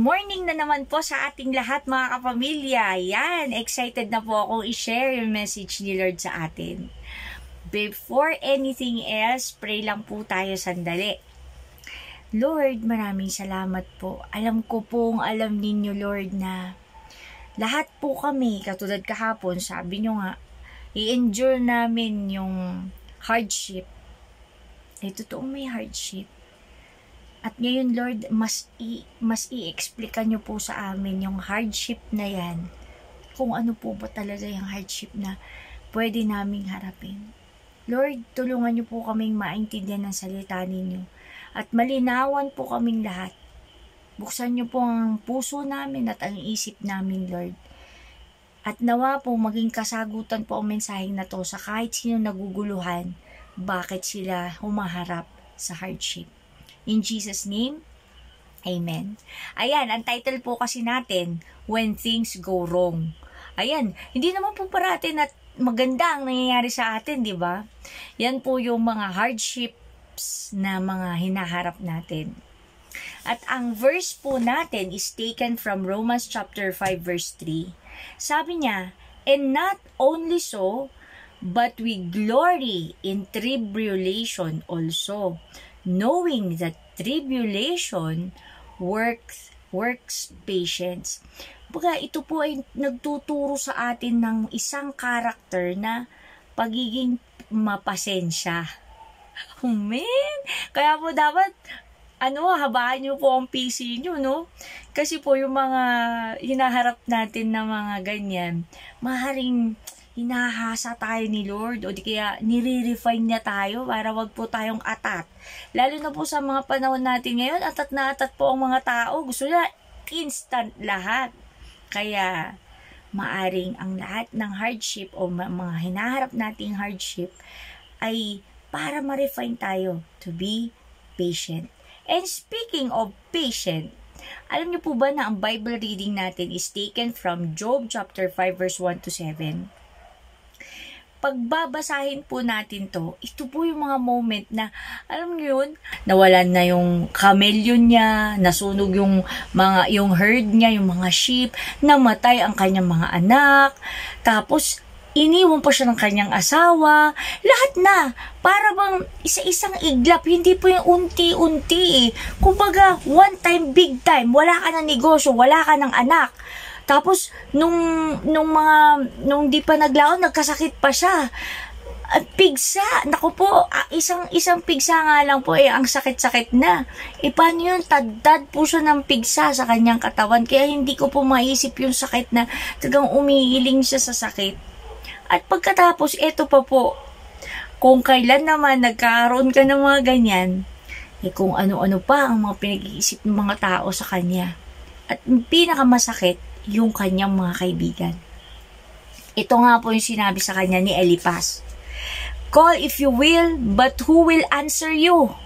morning na naman po sa ating lahat mga kapamilya. Yan, excited na po akong i-share yung message ni Lord sa atin. Before anything else, pray lang po tayo sandali. Lord, maraming salamat po. Alam ko pong alam ninyo, Lord, na lahat po kami, katulad kahapon, sabi nyo nga, i-endure namin yung hardship. Totoong may hardship. At ngayon, Lord, mas i-explica nyo po sa amin yung hardship na yan. Kung ano po ba talaga yung hardship na pwede naming harapin. Lord, tulungan nyo po kaming maintindihan ng salita ninyo. At malinawan po kaming lahat. Buksan nyo po ang puso namin at ang isip namin, Lord. At nawa po maging kasagutan po ang mensaheng na to sa kahit sino naguguluhan bakit sila humaharap sa hardship. In Jesus' name, Amen. Ayan, ang title po kasi natin, When Things Go Wrong. Ayan, hindi naman po parati na maganda ang nangyayari sa atin, di ba? Yan po yung mga hardships na mga hinaharap natin. At ang verse po natin is taken from Romans chapter 5 verse 3. Sabi niya, and not only so, but we glory in tribulation also, knowing that tribulation works patience. Baga, ito po ay nagtuturo sa atin ng isang karakter na pagiging mapasensya. Oh man! Kaya po dapat, habaan nyo po ang PC nyo, no? Kasi po yung mga hinaharap natin na mga ganyan, maaaring hinahasa tayo ni Lord o di kaya nire-refine niya tayo para wag po tayong atat. Lalo na po sa mga panahon natin ngayon, atat na atat po ang mga tao. Gusto na instant lahat. Kaya maaring ang lahat ng hardship o mga hinaharap nating hardship ay para ma-refine tayo to be patient. And speaking of patient, alam niyo po ba na ang Bible reading natin is taken from Job chapter 5 verse 1 to 7? Pagbabasahin po natin to, ito po yung mga moment na, alam niyo yun, nawalan na yung camelyon niya, nasunog yung herd niya, yung mga sheep, namatay ang kanyang mga anak, tapos iniwan pa siya ng kanyang asawa, lahat na, para bang isa-isang iglap, hindi po yung unti-unti eh. Kumbaga, one time, big time, wala ka ng negosyo, wala ka ng anak. Tapos, nung di pa naglaon, nagkasakit pa siya. At pigsa, naku po, isang pigsa nga lang po, ang sakit-sakit na. Paano yun? Tad po siya ng pigsa sa kanyang katawan. Kaya hindi ko po maisip yung sakit na talagang umiiling siya sa sakit. At pagkatapos, eto pa po, kung kailan naman nagkaroon ka ng mga ganyan, kung ano-ano pa ang mga pinag-iisip ng mga tao sa kanya. At pinakamasakit, yung kanyang mga kaibigan. Ito nga po yung sinabi sa kanya ni Eliphaz. Call if you will, but who will answer you?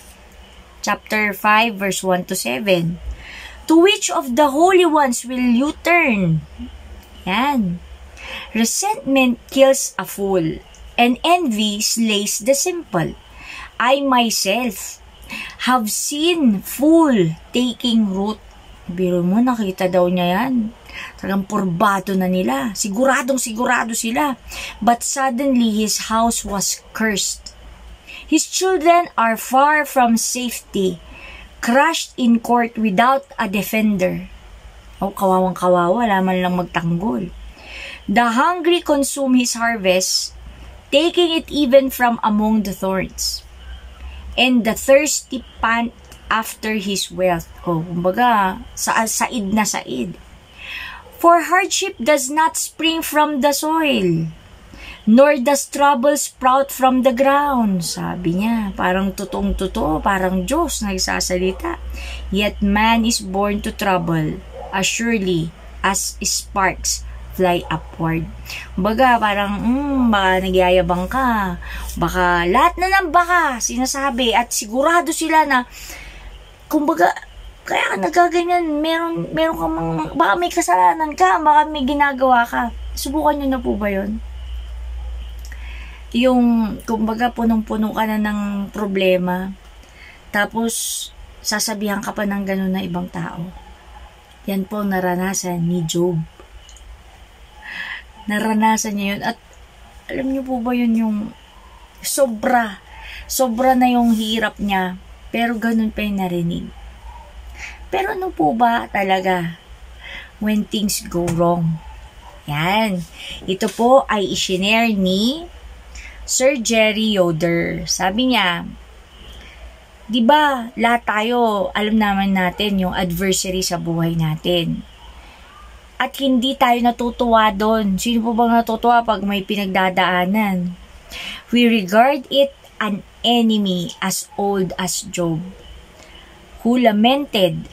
Chapter 5, verse 1 to 7. To which of the holy ones will you turn? Yan. Resentment kills a fool, and envy slays the simple. I myself have seen fool taking root. Biro mo, nakita daw niya yan. Talagang purbado na nila. Siguradong-sigurado sila. But suddenly, his house was cursed. His children are far from safety, crushed in court without a defender. Kawawang-kawawa, wala man lang magtanggol. The hungry consume his harvest, taking it even from among the thorns. And the thirsty pant after his wealth. Kumbaga, said na said. For hardship does not spring from the soil, nor does trouble sprout from the ground. Sabi niya, parang totoong-totoo, parang Diyos nagsasalita. Yet man is born to trouble, as surely as sparks fly upward. Kumbaga, parang, baka nagyayabang ka. Baka, lahat na ng baka, sinasabi. At sigurado sila na, kumbaga, kaya ka nagaganyan, meron ka baka may kasalanan ka, baka may ginagawa ka. Subukan nyo na po ba yun? Yung, kumbaga, punong-puno ka na ng problema, tapos, sasabihan ka pa ng gano'n na ibang tao. Yan po ang naranasan ni Job. Naranasan niya yun. At alam niyo po ba yun yung sobra na yung hirap niya. Pero ganun pa yung narinig. Pero ano po ba talaga when things go wrong? Yan. Ito po ay isinare ni Sir Jerry Yoder. Sabi niya, di ba lahat tayo, alam naman natin yung adversary sa buhay natin. At hindi tayo natutuwa doon. Sino po bang natutuwa pag may pinagdadaanan? We regard it an enemy as old as Job, who lamented.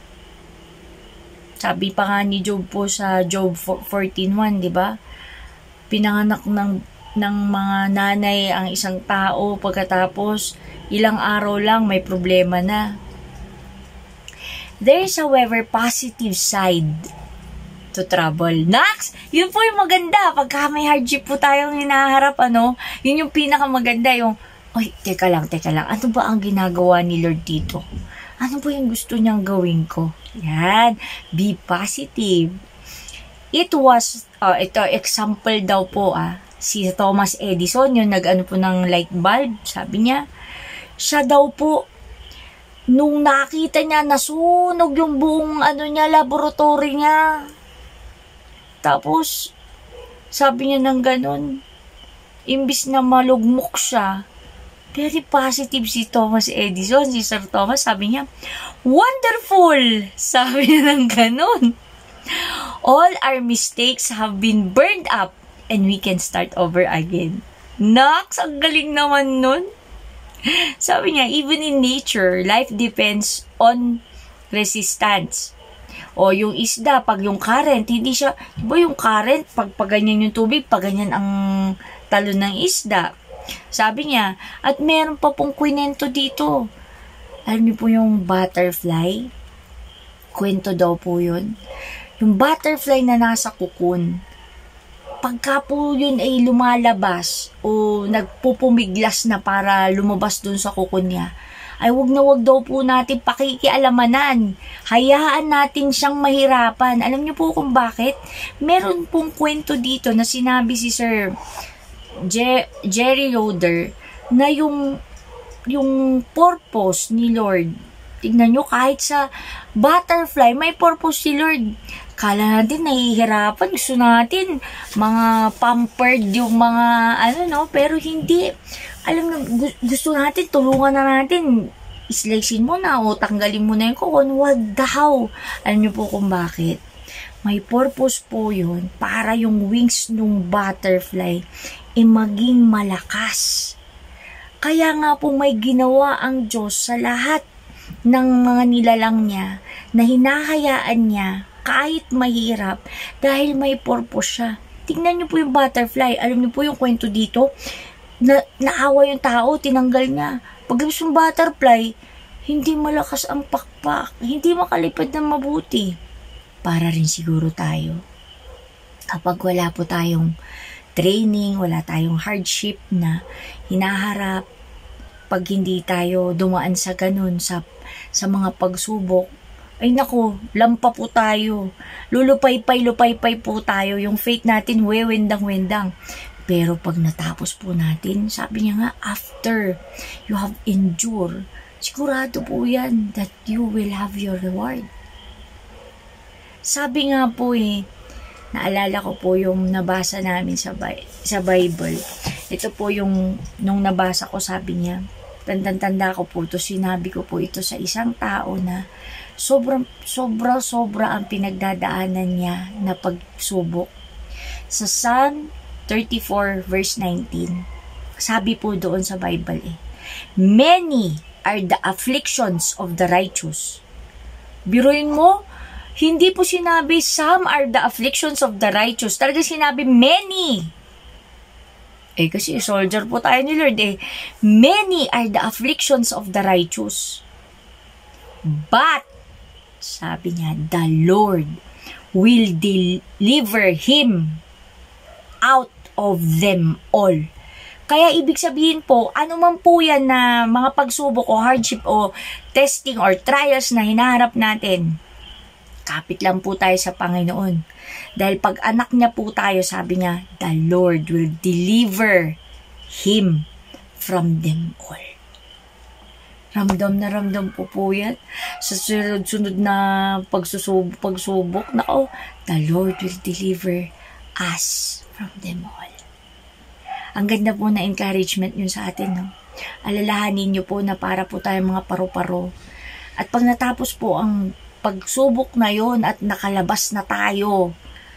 Sabi pa nga ni Job po sa Job 14:1, di ba? Pinanganak ng mga nanay ang isang tao, pagkatapos ilang araw lang may problema na. There is, however, positive side to trouble. Next, yun po yung maganda. Pagka may hardship po tayong hinaharap, yun yung pinakamaganda, yung, oy, teka lang. Ano ba ang ginagawa ni Lord dito? Ano ba yung gusto niyang gawin ko? Yan. Be positive. Ito, example daw po, si Thomas Edison, yung nag-ano po ng light bulb, sabi niya, siya daw po, nung nakita niya, nasunog yung buong, laboratory niya. Tapos, sabi niya ng ganun, imbis na malugmok siya, very positive si Thomas Edison, si Sir Thomas, sabi niya, wonderful! Sabi niya ng ganun. All our mistakes have been burned up and we can start over again. Naks, ang galing naman nun. Sabi niya, even in nature, life depends on resistance. O yung isda, pag yung current, hindi siya, diba yung current, pag paganyan yung tubig, paganyan ang talon ng isda. Sabi niya, at meron pa pong kwento dito. Alam niyo po yung butterfly? Kwento daw po yun. Yung butterfly na nasa kukun, pagka po yun ay lumalabas o nagpupumiglas na para lumabas dun sa kukun niya, ay wag daw po natin pakikialamanan. Hayaan natin siyang mahirapan. Alam niyo po kung bakit? Meron pong kwento dito na sinabi si Sir Jerry Yoder na yung purpose ni Lord. Tignan nyo, kahit sa butterfly, may purpose si Lord. Kala natin, nahihirapan. Gusto natin, mga pampered yung mga, pero hindi. Alam mo, gusto natin, tulungan na natin. Islicein mo na o tanggalin mo na yung kukon. Wag daw. Alam nyo po kung bakit? May purpose po yun para yung wings ng butterfly maging malakas. Kaya nga po may ginawa ang Diyos sa lahat ng mga nilalang niya na hinahayaan niya kahit mahirap dahil may purpose siya. Tingnan niyo po yung butterfly. Alam niyo po yung kwento dito, naawa yung tao, tinanggal niya. Pag yung butterfly, hindi malakas ang pakpak, hindi makalipad ng mabuti. Para rin siguro tayo. Kapag wala po tayong training, wala tayong hardship na hinaharap, pag hindi tayo dumaan sa ganun, sa mga pagsubok, ay nako, lampa po tayo. Lulupay-pay po tayo. Yung faith natin, wendang-wendang. Pero pag natapos po natin, sabi niya nga, after you have endured, sigurado po yan that you will have your reward. Sabi nga po naalala ko po yung nabasa namin sa Bible. Ito po yung, nung nabasa ko, sabi niya, tanda ko po ito, sinabi ko po ito sa isang tao na sobra ang pinagdadaanan niya na pagsubok. Sa Psalm 34 verse 19, sabi po doon sa Bible, many are the afflictions of the righteous. Biruin mo, hindi po sinabi some are the afflictions of the righteous. Talaga sinabi many. Kasi soldier po tayo ni Lord Many are the afflictions of the righteous. But, sabi niya, the Lord will deliver him out of them all. Kaya ibig sabihin po, ano man po yan na mga pagsubok o hardship o testing or trials na hinaharap natin, kapit lang po tayo sa Panginoon. Dahil pag anak niya po tayo, sabi niya, the Lord will deliver him from them all. Ramdam na ramdam po yan. Sa sunod na pagsubok, nako, the Lord will deliver us from them all. Ang ganda po na encouragement nyo sa atin, no? Alalahanin nyo po na para po tayo mga paru-paro. At pag natapos po ang pagsubok na yon at nakalabas na tayo,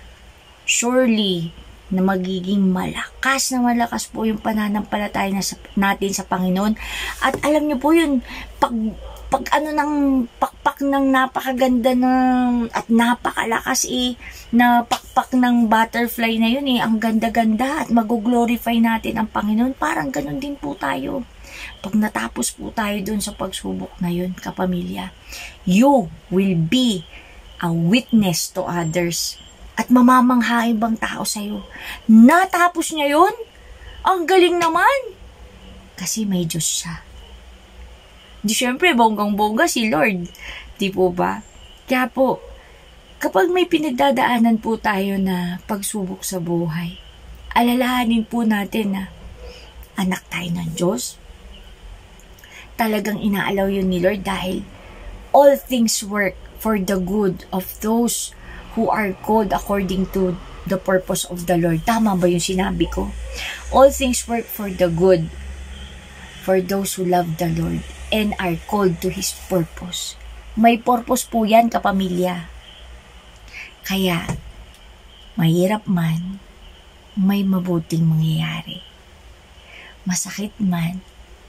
surely, na magiging malakas po yung pananampalataya natin sa Panginoon. At alam niyo po yun, pag ano ng pakpak ng napakaganda ng at napakalakas na pakpak ng butterfly na yun ang ganda-ganda at mag-glorify natin ang Panginoon. Parang ganun din po tayo. Pag natapos po tayo dun sa pagsubok na yun, kapamilya, you will be a witness to others. At mamamangha ibang tao sa'yo. Natapos niya yun? Ang galing naman! Kasi may Diyos siya. Di syempre, bonggang-bongga si Lord. Di po ba? Kaya po, kapag may pinagdadaanan po tayo na pagsubok sa buhay, alalahanin po natin na anak tayo ng Diyos. Talagang inaalaw yun ni Lord dahil all things work for the good of those who are called according to the purpose of the Lord. Tama ba yung sinabi ko? All things work for the good for those who love the Lord and are called to His purpose. May purpose po yan, kapamilya. Kaya, mahirap man, may mabuting mangyayari. Masakit man,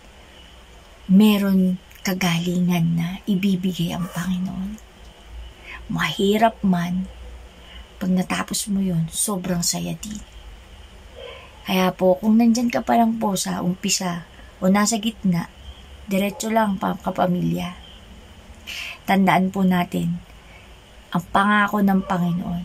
meron kagalingan na ibibigay ang Panginoon. Mahirap man, pag natapos mo yun, sobrang saya din. Kaya po, kung nandyan ka pa lang po sa umpisa o nasa gitna, diretso lang kapamilya. Tandaan po natin, ang pangako ng Panginoon.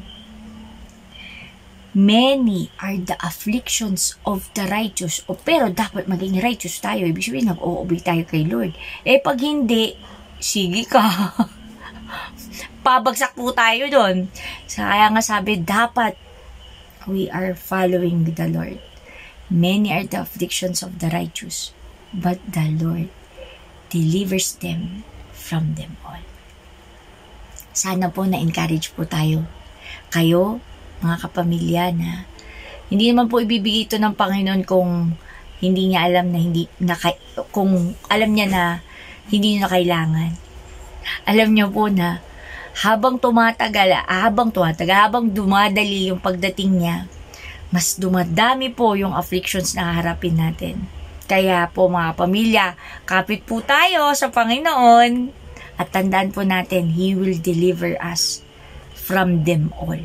Many are the afflictions of the righteous. Pero dapat maging righteous tayo. Ibig sabihin, nag-o-obey tayo kay Lord. Pag hindi, sige ka. Pabagsak po tayo doon. Kaya nga sabi, dapat we are following the Lord. Many are the afflictions of the righteous, but the Lord delivers them from them all. Sana po na-encourage po tayo. Kayo, mga kapamilya, na hindi naman po ibibigay ito ng Panginoon kung hindi niya alam na kung alam niya na hindi niya na kailangan. Alam niyo po na habang dumadali yung pagdating niya, mas dumadami po yung afflictions na haharapin natin. Kaya po mga pamilya, kapit po tayo sa Panginoon at tandaan po natin, He will deliver us from them all.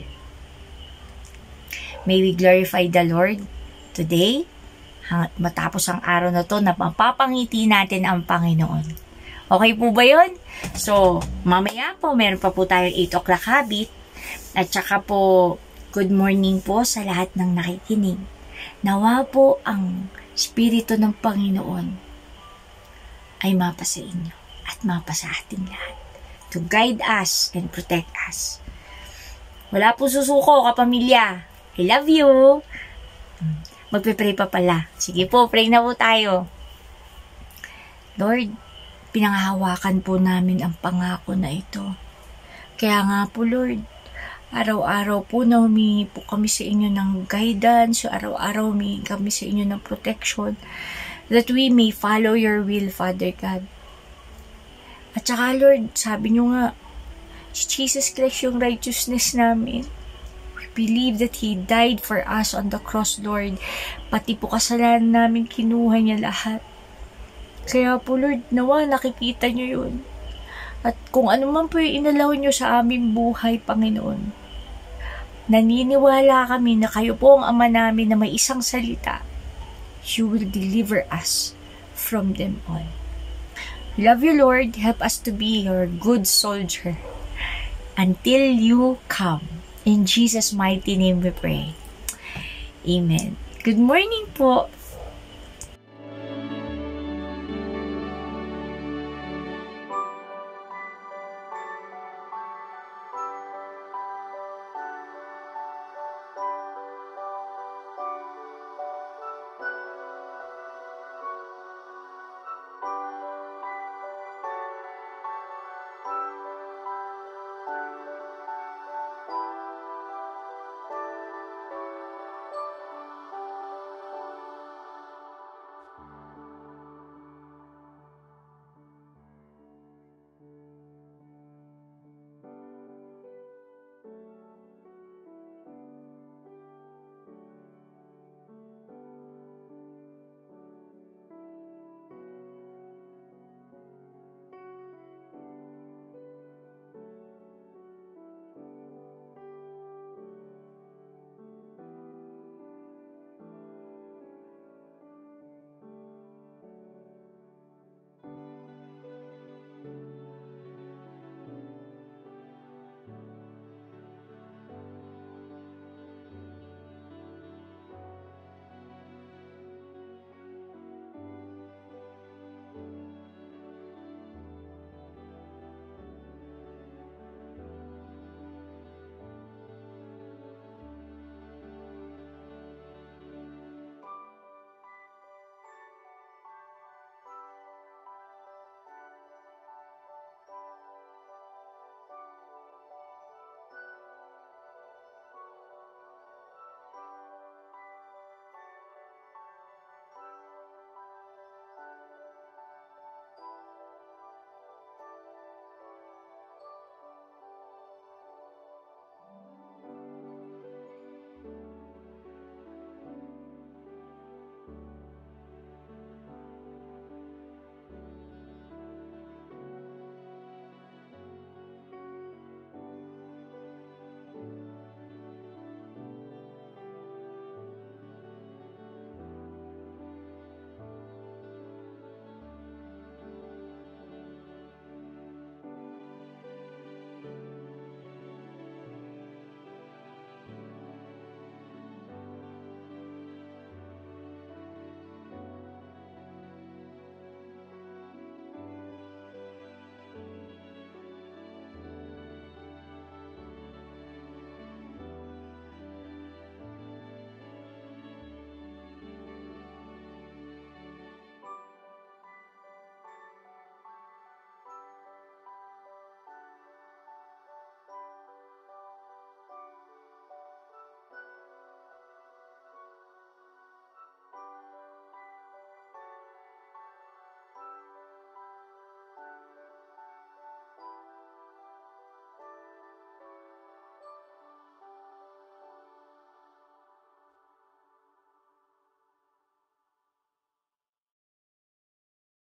May we glorify the Lord today, matapos ang araw na to na mapapangiti natin ang Panginoon. Okay po ba yun? So, mamaya po, meron pa po tayong 8 o'clock habit. At saka po, good morning po sa lahat ng nakikinig. Nawa po ang Espiritu ng Panginoon ay mapa sa inyo at mapa sa ating lahat. To guide us and protect us. Wala po susuko, kapamilya. I love you. Magpe-pray pa pala. Sige po, pray na po tayo. Lord, pinanghahawakan po namin ang pangako na ito. Kaya nga po, Lord, araw-araw po na humingi po kami sa inyo ng guidance, araw-araw humingi kami sa inyo ng protection, that we may follow your will, Father God. At saka, Lord, sabi nyo nga, si Jesus Christ yung righteousness namin. We believe that He died for us on the cross, Lord. Pati po kasalanan namin, kinuha niya lahat. Kaya po, Lord, nawa nakikita nyo yun. At kung ano man po yung inalaw nyo sa aming buhay, Panginoon, naniniwala kami na kayo po ang Ama namin na may isang salita. You will deliver us from them all. We love you, Lord. Help us to be your good soldier until you come. In Jesus' mighty name we pray. Amen. Good morning po.